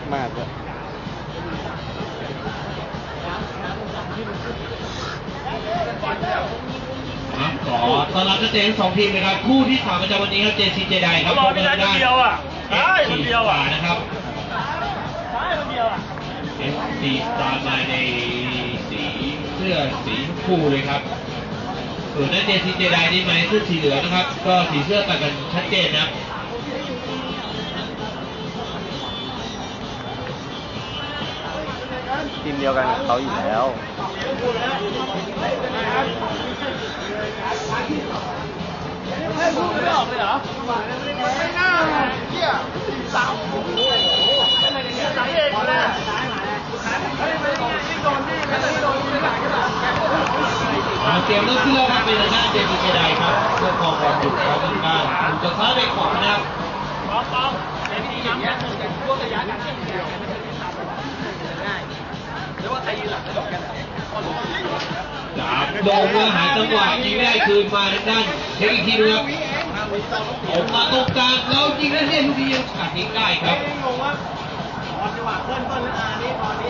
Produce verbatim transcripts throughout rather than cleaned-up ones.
มากเลยขอต้อนรับนักเตะทั้งสองทีมนะครับคู่ที่สามประจำวันนี้ครับเจซีเจไดครับรอพี่ได้คนเดียวอ่ะได้คนเดียวอ่ะนะครับได้คนเดียวอ่ะเอฟซีตามมาในสีเสื้อสีชมพูเลยครับส่วนนักเจซีเจไดนี่มาในเสื้อสีเหลืองนะครับก็สีเสื้อต่างกันชัดเจนนะทีมเดียวกันกับเขาอยู่แล้วไม่พูดไม่ออกเลยเหรอไม่น่าเที่ยสามโอ้โหสายเอกเลยเตรียมเริ่มขึ้นแล้วครับเป็นทางด้านเจซีเจไดครับเพื่อครองบอลอยู่เขาทางด้านถูกจะซ้ายไปขวานะครับปอมปอมในวิธีย้ำกันกันพวกระยะกันง่ายหรือว่าใครยืนหลังแล้วดอกกันจับโดนเมื่อหาจังหวะยิงได้คืนมาทางด้านเทคอีกทีนึงครับออกมาตรงกลางแล้วยิงได้เนี่ยลูกนี้ยังขาดทิ้งได้ครับงงว่าตอนจังหวะเพื่อนเพื่อนอานี่ตอนนี้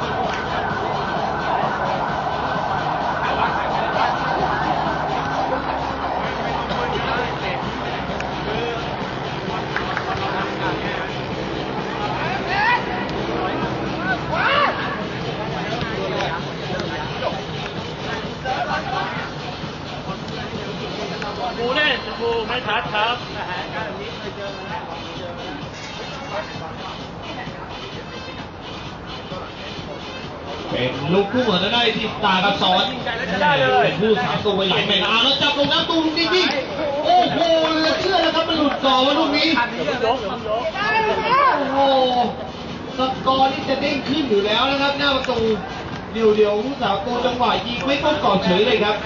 บูเล่นบูไม่ชัดครับเป็นลูกคู่เหมือนจะได้ที่ตากับสอนเป็นผู้สามตัวไปหลายแมตช์แล้วจับลงน้ำตูลูกนี้ที่โอ้โหเหลือเชื่อนะครับมันหลุดก่อว่าลูกนี้โอ้โหสกอร์นี่จะเด้งขึ้นอยู่แล้วนะครับหน้าประตูเดี่ยวเดี่ยวผู้สาวตัวจังหวะยิงไม่ต้องก่อเฉยเลยครับ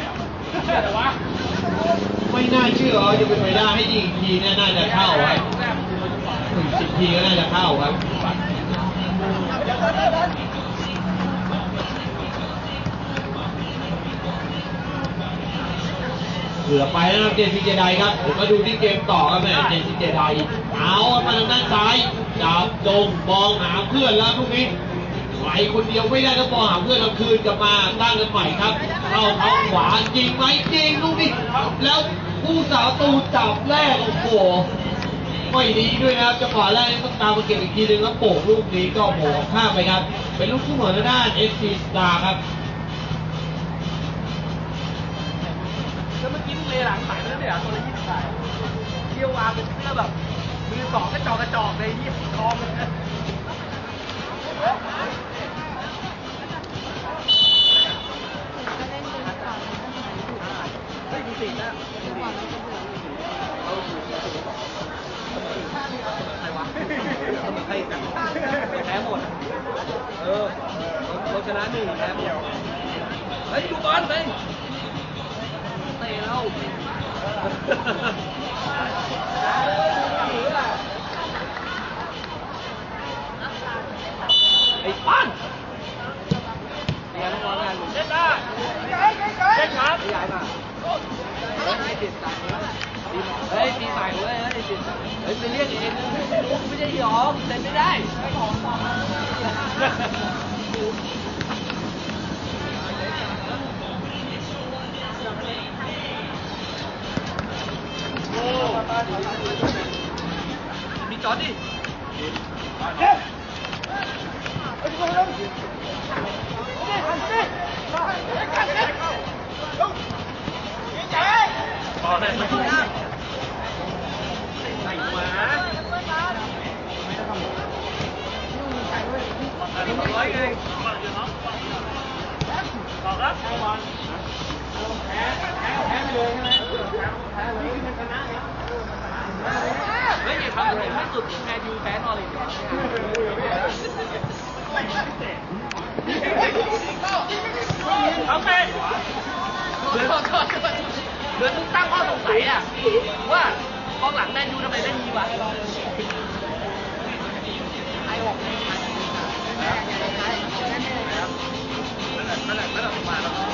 ไม่น่าเชื่อจะเป็นไปได้ให้ยิงทีเนี่ยน่าจะเข้าครับถึงสิบทีก็น่าจะเข้าครับเหลือไปแล้วเจนซีเจไดครับผมมาดูที่เกมต่อครับแม่เจนซีเจไดเอามาทางด้านซ้ายจับจงมองหาเพื่อนแล้วพวกนี้ไหลคนเดียวไม่ได้ต้องมองหาเพื่อนเราคืนกลับมาตั้งกันใหม่ครับเข้าท้องขวาจริงไหมจริงลูกนี้แล้วผู้สาวตูจับแรกโอ้โหไม่ดีด้วยนะครับจังหวะแรกต้องตามมาเก็บอีกทีนึงแล้วโป่งลูกนี้ก็โหข้ามไปครับเป็นลูกคู่เหมือนด้านเอฟซีสตาร์ครับแล้วเมื่อกี้เลหลังใส่แล้วเนี่ยตัวละยี่สิบบาทเที่ยววางเป็นเสื้อแบบมือสองกระจอกกระจอกเลยยี่สิบทองเลยไม่มีสิ่งนะใครวะใครกันแพ้หมดเออเราชนะหนึ่งแพ้หมดเฮ้ยดูบอลไปเตะเราไอ้ปั้นเดี๋ยวน้องงานเล่นได้เล่นครับใหญ่มาเฮ้ยปีใหม่เว้ยเฮ้ยเฮ้ยไปเรียกเองไม่ได้หยอกเล่นไม่ได้มีจอดดิต่อเลยมาที่นั่งใส่หมาร้อยไงต่อครับแพ้แพ้แพ้ไปเลยใช่ไหมแพ้เลยมันชนะเฮ้ยอย่าทำเลยล่าสุดแมนยูแพ้นอริทเอาไปเดือนเดือนมึงตั้งข้อสงสัยอ่ะว่ากองหลังแมนยูทำไมเล่นนี้วะไอ้บอกนั่นแหละนั่นแหละนั่นแหละมาแล้ว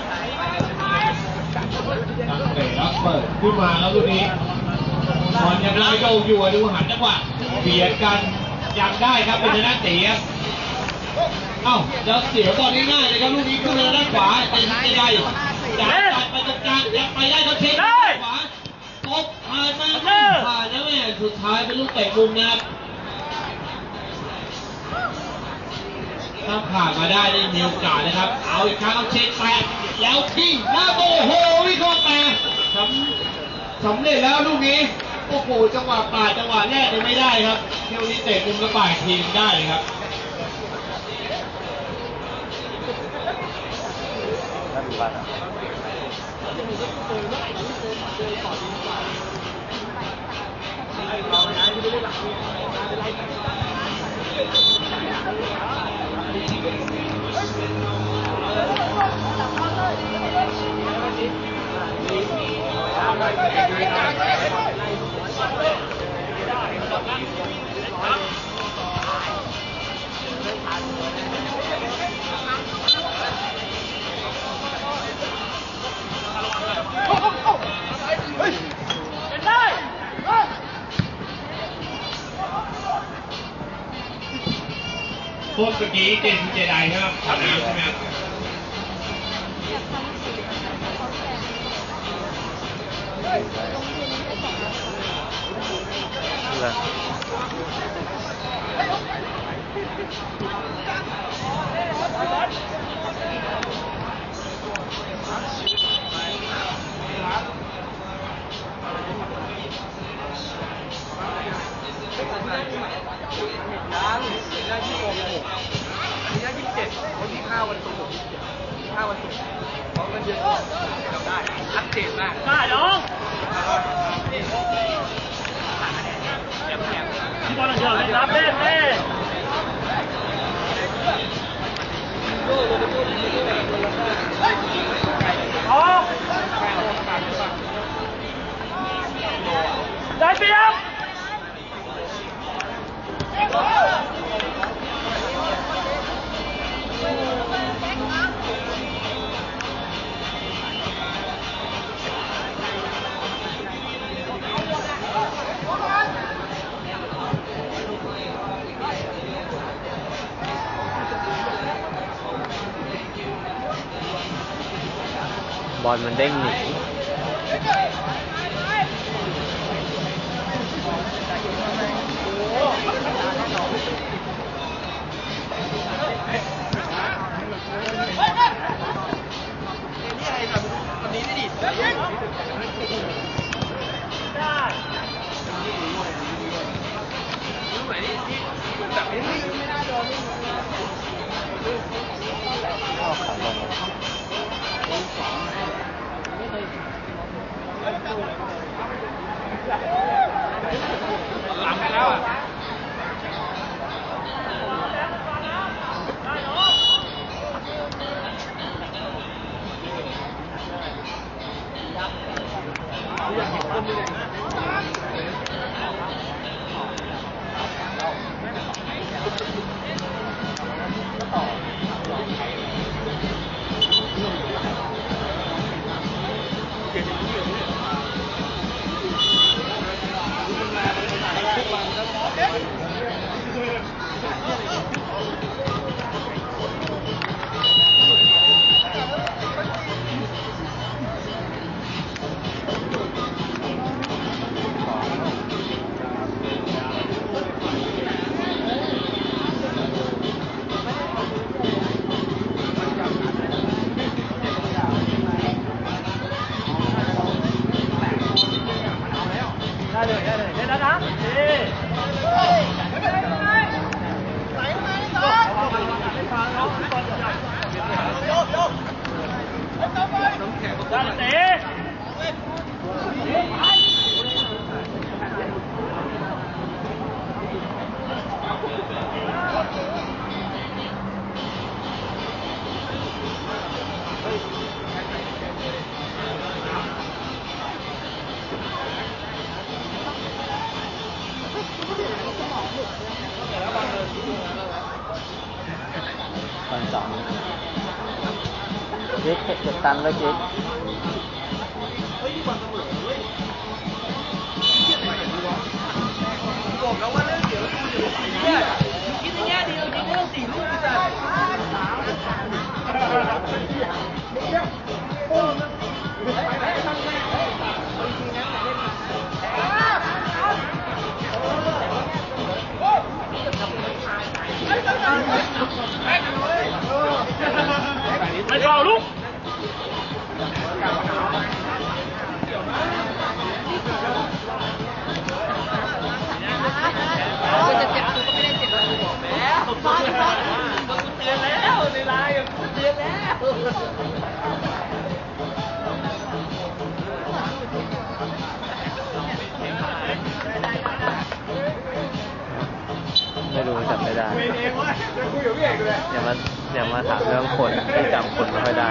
ตั้งเตะแล้วเปิดขึ้นมาแล้วลูกนี้บอลยังำลังโยกอยู่ดูหันจังหวะเบียดกันยังได้ครับเป็นทางด้านตีครับเอ้าจะเสียบอลง่ายๆเลยครับลูกนี้ขึ้นไปด้านขวาแต่ยังไม่ได้จ่ายตัดไปตรงกลางยังไปได้เขาเช็คขวาตบผ่านมาไม่ผ่านแล้วแม่สุดท้ายเป็นลูกเตะมุมนะครับถ้าผ่านมาได้ได้มีโอกาสนะครับเอาอีกครั้งเอาเช็คแตะแล้วทิ้งแล้วโอ้โหวิเคราะห์แตะสำสำเร็จแล้วลูกนี้โอ้โหจังหวะปาดจังหวะแรกยังไม่ได้ครับเที่ยวนี้เตะมุมกระป่ายทีมได้เลยครับพวกเมื่อกี้เจนซีเจไดใช่ไหมครับน้ำใช่ไหมครับยังมีได้ยี่สิบหกมีได้ยี่สิบเจ็ดวันที่ห้าวันศุกร์ที่ห้าวันศุกร์เพราะมันเยอะจำได้ชัดเจนมากได้น้องที่บอลเยอะเลยรับเล่นเล่นอ๋อได้เปรียบบอลมันเด้งหนีหลังไปแล้วอ่ะได้เลยได้เลยได้แล้วนะดีไหลมาต่อโยกโยกได้เตะตอนสองเจ๊กเก็บตันแล้วเจ๊กเฮ้ยบอลเสมอเว้ยเทียบไปอย่างนี้วะไม่รู้จำไม่ได้อย่ามาอย่ามาถามเรื่องคนที่จำคนไม่ค่อยได้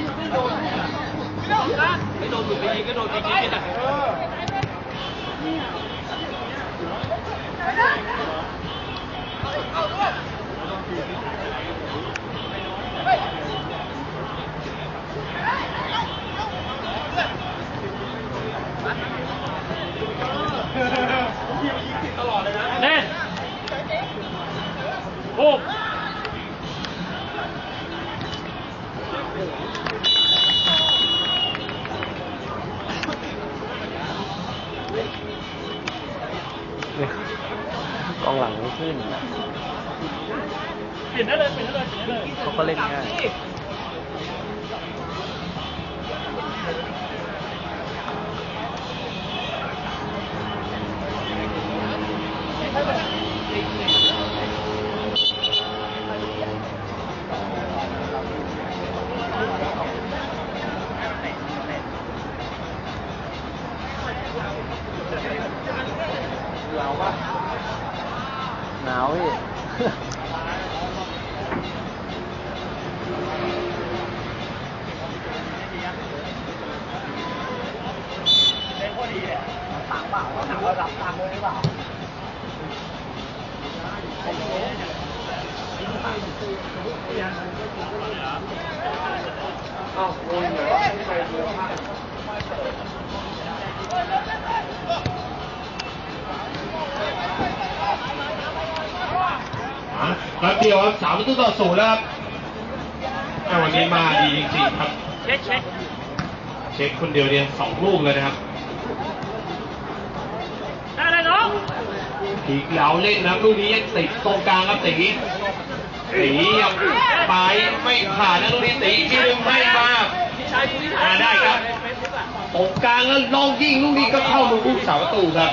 ไม่โดนอยู่ไปยิงก็โดนไปยิงกันตลอดเลยนะเน่โอ้กองหลังไม่ขึ้นเปลี่ยนได้เลยเปลี่ยนได้เลยเปลี่ยนได้เลยเขาก็เล่นง่ายเราปะหนาวพี่ต่างเปล่าถามว่ารับตามด้วยหรือเปล่าอ้าวโวยเหรอใครดูภาพแป๊บเดียวครับสามประตูต่อศูนย์แล้วครับแต่วันนี้มาดีจริงๆครับเช็คเช็คเช็คคนเดียวเนี่ยสองลูกเลยนะครับได้เลยน้องผีเหลาเล่นนะครับลูกนี้ยังติดตรงกลางครับตีตียังไปไม่ผ่านนะลูกนี้ตีทีนึงไม่มาอ่าได้ครับตรงกลางแล้วลองยิงลูกนี้ก็เข้ามือผู้สาประตูครับ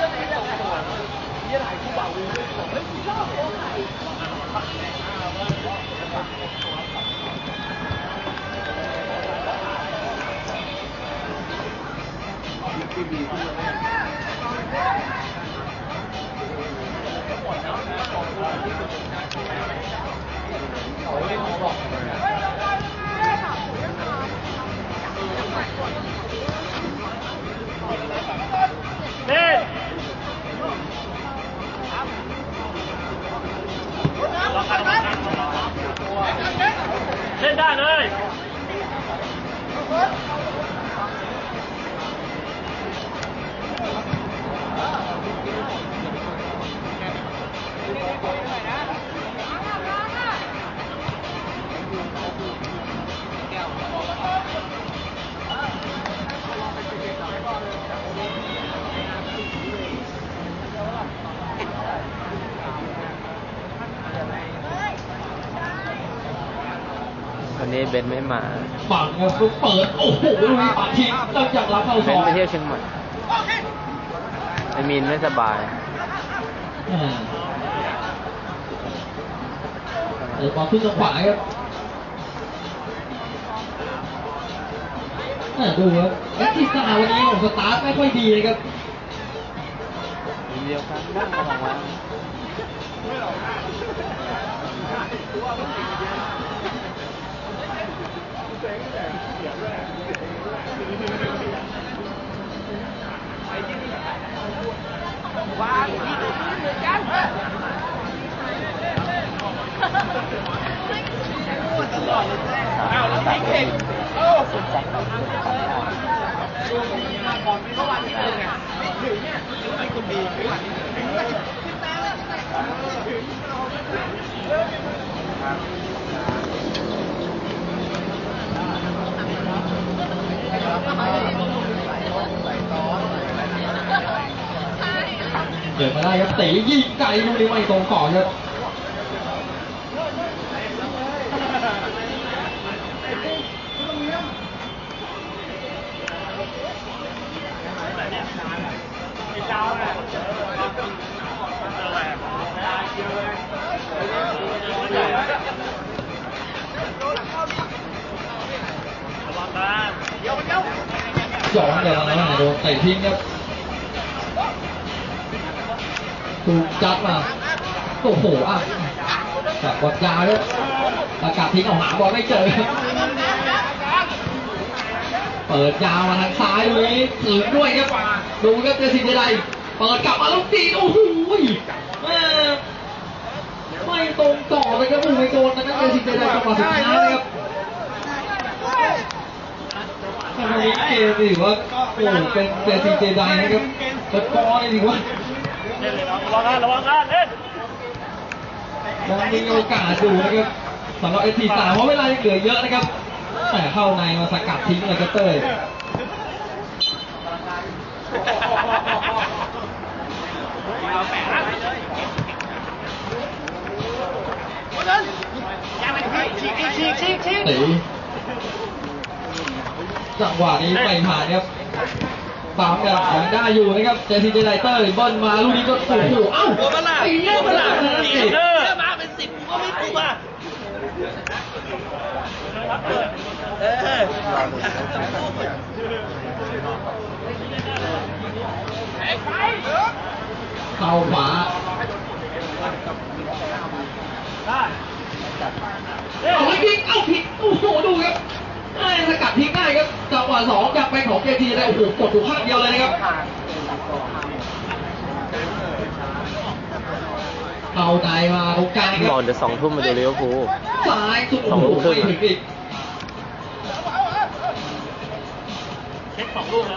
เล่นได้เลยวันนี้เบนไม่มาฝั่งครับเปิดโอ้โหลูกนี้ปัดทิ้งหลังจากรับเข้าเบซอน งไปเที่ยวเชียงใหม่ไอมีนไม่สบายเดี๋ยวมาขึ้นจังหวะครับดูครับเอ็กซ์ตาวันนี้ของสตาร์ทไม่ค่อยดีเลยครับทีเดียวกันบ้างของวันว้าวนี่เหมือนกันตลอดเลยอ้าวแล้วทิ้งเองโอ้สุดจังเลยช่วงนี้มาก่อนเมื่อวานที่หนึ่งอ่ะถึงเนี่ยถึงเป็นคนดีถึงวันที่หนึ่งเกิดมาได้ครับตียิงไกลลูกนี้ไม่ตรงก่อนครับย้อนเลยนะโดนเตะทิ้งครับถูกจัดมาโอ้โหอ่ะจับบอลยาวครับประกาศทิ้งออกหาบอลไม่เจอครับเปิดยาวมาทางซ้ายดูนี้ถึงด้วยครับดูครับเจสินเจไดเปิดกลับมาแล้วตีโอ้โหไม่ตรงต่อเลยครับไม่โดนนะครับเจสินเจไดจังหวะสุดท้ายนะครับทำไมเกมถือว่าโอ้เป็นเจสินเจไดนะครับสกอร์นี่ถือว่าระวังกันระวังกันเล่นยังมีโอกาสอยู่นะครับสำหรับเอทีสามเพราะเวลายังเหลือเยอะนะครับแต่เข้าในมาสกัดทิ้งเลยครับเต้ยตีจังหวะนี้ไม่ผ่านครับตามกันยังได้อยู่นะครับเจสินเจไดเตอร์บอลมาลูกนี้ก็โอ้โหเอ้าไอ้เลี้ยงมาหลังนะสิมาเป็นสิบก็ไม่ถูกอ่ะเออเข้าขวาเอาให้ทิ้งเอาผิดโอ้โหดูครับไอ้สกัดทิ้งได้ครับจังหวะสองยังเป็นของเจทีได้โอ้โหกดถูกข้างเดียวเลยนะครับเอาใจมาตรงกลางครับบอลจะสองทุ่มมาดูลิเวอร์พูลซ้ายสุดโอ้โหไม่ถึงอีกเช็คสองลูกแล้ว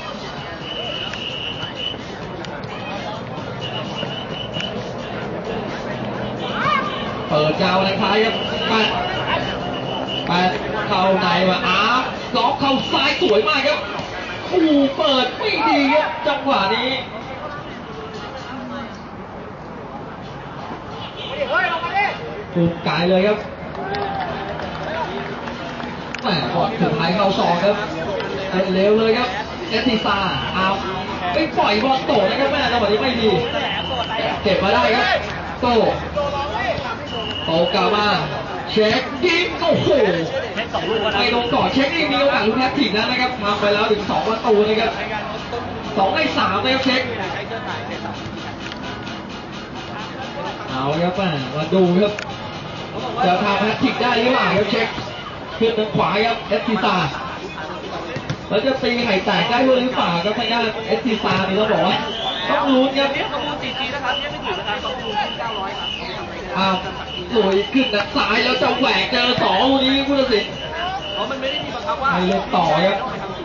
เปิดยาวเลยท้ายครับแปดแปดเข้าในมาอาร์ล็อกเข้าซ้ายสวยมากครับโอ้โหเปิดไม่ดีครับจังหวะนี้ถูกกายเลยครับแหมบอลสุดท้ายเข้าสองครับเร็วเลยครับเอติซาเอาไปปล่อยบอลโตนะครับแม่จังหวะนี้ไม่ดีเก็บมาได้ครับโตโตกลับมาเช็คยิงโอ้โหไม่ลงต่อเช็คนี่มีโอกาสลุ้นแฮตทริกแล้วนะครับทำไปแล้วถึงสองประตูนะครับสองในสามนะครับเช็คเอาครับมาดูครับจะทำแฮตทริกได้หรือเปล่าครับเช็คขึ้นทางขวาครับเอสทีซาแล้วจะตีไข่แตกได้ด้วยหรือเปล่าครับทางด้านเอสทีซานี่เราบอกว่าต้องลุ้นครับอ้าวสวยขึ้นจากซ้ายแล้วจะแหวกเจอสองลูกนี้ผู้ตัดสินอ๋อมันไม่ได้มีบังคับว่าไม่เล่นต่อครับ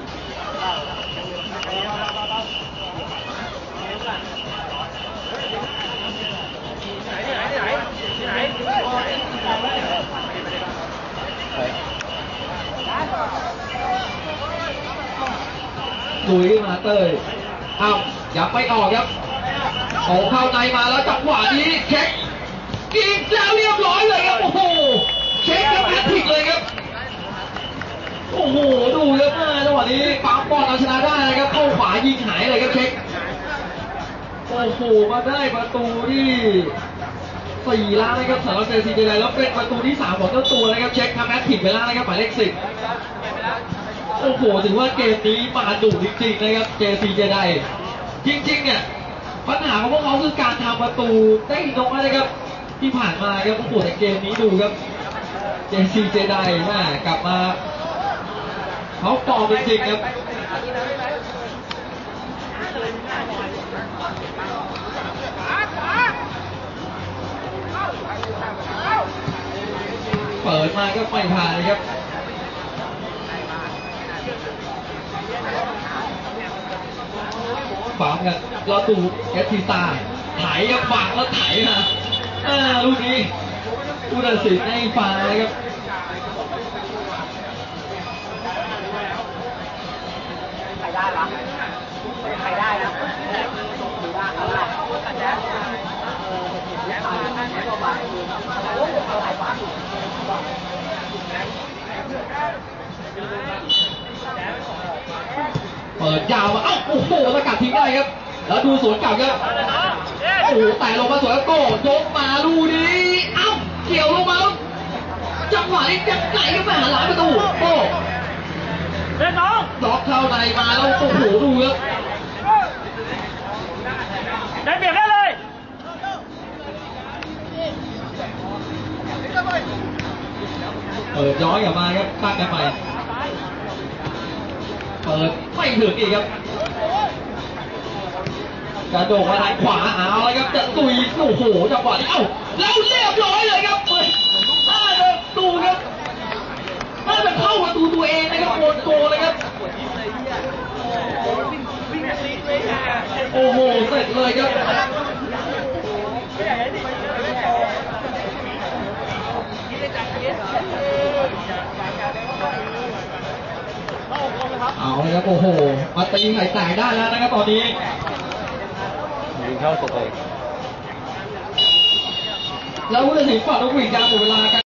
ลุยมาเตยอ้าวยังไม่ออกครับโอ้เข้าในมาแล้วจังหวะนี้เช็คกินแล้วเรียบร้อยเลยครับโอ้โหเช็คครับแฮตทริกเลยครับโอ้โหดูเยอะมากจังหวะนี้ปั๊มบอลเอาชนะได้นะครับเข้าขวายิงหายเลยครับเช็คโอ้โหมาได้ประตูที่สี่แล้วนะครับสำหรับเจซีเจไดแล้วเป็นประตูที่สามของเจ้าตัวนะครับเช็คทำแฮตทริกไปแล้วนะครับหมายเลขสิบโอ้โหถือว่าเกมนี้มาดุจริงๆนะครับเจซีเจไดจริงๆเนี่ยปัญหาของพวกเขาคือการทำประตูได้น้อยนะครับที่ผ่านมาครับโอ้โหแต่เกมนี้ดูครับเจซีเจไดมากลับมาเขาฟอร์มจริงๆครับเปิดมาก็ไม่ผ่านเลยครับฝังกันรอตูเอสทีซาไถกับฝังแล้วไถนะอ่าลูกนี้ผู้ตัดสินให้ฟาวล์ครับใครได้ละใครได้นะดูได้เอาละแต่แจ๊สแจ๊สมาแจ๊สตัวใหม่โอ้ยอะไรวะเปิดยาวมาเอ้าโอ้โหสกัดทิ้งได้ครับแล้วดูสวนกลับครับโอ้โหแต่ลงมาสวยแล้วโก้ยกมาลูนี้เอ้าเกี่ยวลงมาจังหวะนี้จะไหลก็ไปหาหลังประตูโก้เล่นน้องล็อกเข้าในมาแล้วโอ้โหดูครับได้เปรียบได้เลยเปิดย้อยกลับมาครับตั้งกันใหม่เปิดไม่ถึงอีกครับกระโดดมาทางขวาเอาเลยครับจะตุยโอ้โหจังหวะนี้เอ้าแล้วเรียบร้อยเลยครับเปิดน่าจะดูครับน่าจะเข้าประตูตัวเองนะครับโกนโกเลยครับโอ้โหเสร็จเลยครับเอาเลยครับโอ้โหมาตีไข่แตกได้แล้วนะครับตอนนี้ยิงเข้าตัวเองแล้วผู้ตัดสินฝั่งนกหวีดยาวหมดเวลากัน